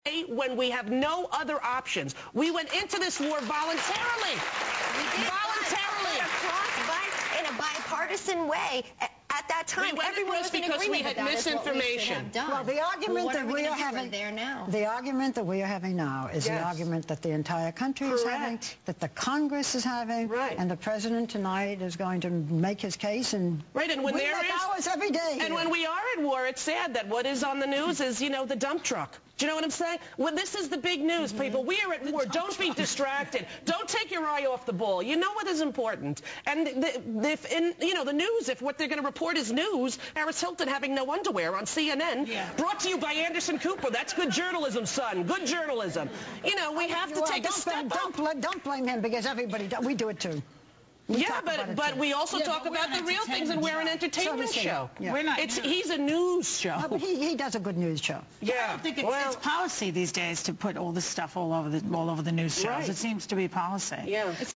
when we have no other options. We went into this war voluntarily. Voluntarily. In a bipartisan way. At that time, everyone was in agreement that that is what we should have done. Well, the argument that we are having there now. The argument that we are having now is the argument that the entire country is having, that the Congress is having, and the president tonight is going to make his case and and when there is hours every day. And when we are at war, it's sad that what is on the news is, you know, the dump truck. Do you know what I'm saying? Well, this is the big news, people. We are at war. Don't be distracted. Don't take your eye off the ball. You know what is important. And if in the news, if what they're going to report is news, Paris Hilton having no underwear on CNN, brought to you by Anderson Cooper. That's good journalism, son. Good journalism. You know, we have to take a step up. Don't blame him, because everybody we do it too. But we also talk about the real things, and we're an entertainment show. We're not. He's a news show. No, but he does a good news show. I don't think it's policy these days to put all this stuff all over the news shows. It seems to be policy.